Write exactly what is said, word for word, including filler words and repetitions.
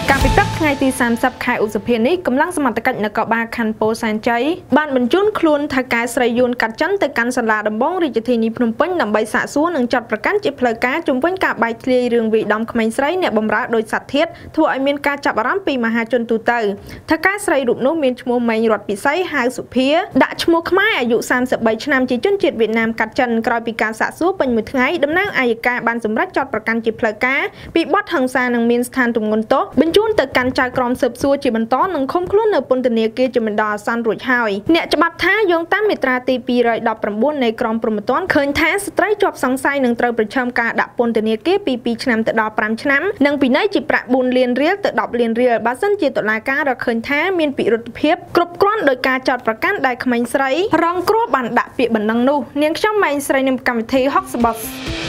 ការពិព្រឹកថ្ងៃទីសាមសិបខែឧសភានេះកម្លាំងសមត្ថកិច្ចនគរបាលខណ្ឌពោធិ៍សែនជ័យបានបញ្ជូនខ្លួនថៅកែស្រីយួនកាត់ចិនទៅកាន់សាលាដំបងរាជធានីភ្នំពេញដើម្បីសាកសួរនិងចាត់ប្រកាន់ជាផ្លូវការជំវិញការបែកធ្លាយរឿងវាយដំក្មេងស្រីអ្នកបម្រើដោយសត្វធាតុធ្វើឲ្យមានការចាប់អារម្មណ៍ពីមហាជនទូទៅថៅកែស្រីរូបនោះមានឈ្មោះម៉េងរតពិសីហៅសុភាដាក់ឈ្មោះខ្មែរអាយុសាមសិបបីឆ្នាំជាជនជាតិវៀតណាមកាត់ចិនក្រោយពីការសាកសួរពេញមួយថ្ងៃតំណាងអាយកាបានសម្រេចចាត់ប្រកាន់ជាផ្លូវការពីបទហិង្សានិងមានស្ថានទម្ងន់ទោសបញ្ជូនទៅកាន់ចៅក្រមស៊ើបសួរជាបន្តនិងឃុំខ្លួននៅពន្ធនាគារជាបណ្ដោះអាសន្នរួចហើយអ្នកច្បាប់ថាយោងតាមមាត្រាទីពីររយដប់ប្រាំបួននៃក្រមព្រហ្មទណ្ឌឃើញថាស្ត្រីជាប់សង្ស័យនឹងត្រូវប្រឈមការដាក់ពន្ធនាគារពីពីរឆ្នាំទៅដល់ប្រាំឆ្នាំនិងពិន័យជាប្រាក់បួនលានរៀលទៅដប់លានរៀលបើសិនជាតុលាការរកឃើញថាមានពិរុទ្ធភាពគ្រប់គ្រាន់ដោយការចោទប្រកាន់ដែលក្មេងស្រីរងគ្រោះបានដាក់ពាក្យបណ្ដឹងនោះនាងខ្ញុំម៉ែងស្រីនឹងកម្មវិធីហុកសបស